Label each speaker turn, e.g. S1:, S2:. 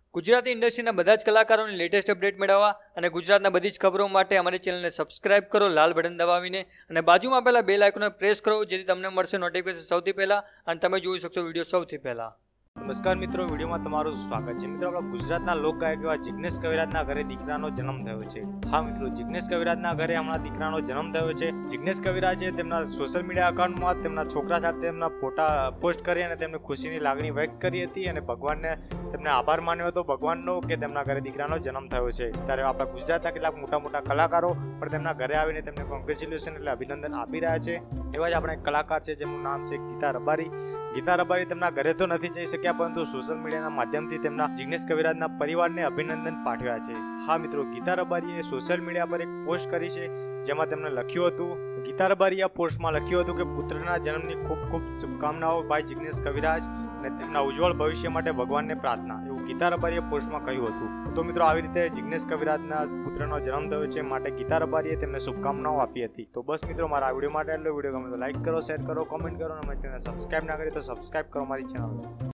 S1: ગુજરાતી ઇન્ડસ્ટ્રીના બધા જ કલાકારોની લેટેસ્ટ અપડેટ મેળવવા અને ગુજરાતના બધી જ ખબરો માટે અમારી ચેનલને સબસ્ક્રાઇબ કરો લાલ બટન દબાવીને અને બાજુમાં આપેલા બેલ આઇકોનને પ્રેસ કરો જેથી તમને મળશે નોટિફિકેશન સૌથી પહેલાં અને તમે જોઈ શકશો વિડીયો સૌથી પહેલાં।
S2: નમસ્કાર મિત્રો, વિડીયોમાં તમારું સ્વાગત છે। મિત્રો, આપણા ગુજરાતના લોકગાયક એવા જિગ્નેશ કવિરાજના ઘરે દીકરાનો જન્મ થયો છે। હા મિત્રો, જિગ્નેશ કવિરાજના ઘરે હમણાં દીકરાનો જન્મ થયો છે। જિગ્નેશ કવિરાજે તેમના સોશિયલ મીડિયા એકાઉન્ટમાં તેમના છોકરા સાથે તેમના ફોટા પોસ્ટ કરી અને તેમને ખુશીની લાગણી વ્યક્ત કરી હતી અને ભગવાનને તેમને આભાર માન્યો હતો ભગવાનનો કે તેમના ઘરે દીકરાનો જન્મ થયો છે। ત્યારે આપણા ગુજરાતના કેટલાક મોટા કલાકારો પણ તેમના ઘરે આવીને તેમને કોંગ્રેચ્યુલેશન એટલે અભિનંદન આપી રહ્યા છે। એવા જ આપણે એક કલાકાર છે જેમનું નામ છે ગીતા રબારી। ગીતા રબારી તેમના ઘરે તો નથી જઈ શક્યા, પરંતુ સોશિયલ મીડિયાના માધ્યમથી તેમના જિગ્નેશ કવિરાજના પરિવારને અભિનંદન પાઠવ્યા છે। હા મિત્રો, ગીતા રબારીએ સોશિયલ મીડિયા પર એક પોસ્ટ કરી છે જેમાં તેમણે લખ્યું હતું, ગીતા રબારીએ આ પોસ્ટમાં લખ્યું હતું કે પુત્રના જન્મની ખૂબ ખૂબ શુભકામનાઓ ભાઈ જિગ્નેશ કવિરાજ અને તેમના ઉજ્જવળ ભવિષ્ય માટે ભગવાનને પ્રાર્થના, એવું ગીતા રબારીએ પોસ્ટમાં કહ્યું હતું। તો મિત્રો, આવી રીતે જિગ્નેશ કવિરાજના પુત્રનો જન્મ થયો છે માટે ગીતા રબારીએ તેમને શુભકામનાઓ આપી હતી। તો બસ મિત્રો, મારા વિડીયો માટે એટલો વિડીયો ગમે તો લાઈક કરો, શેર કરો, કોમેન્ટ કરો અને અમારી ચેનલ સબસ્ક્રાઇબ ના કરી તો સબસ્ક્રાઇબ કરો મારી ચેનલ।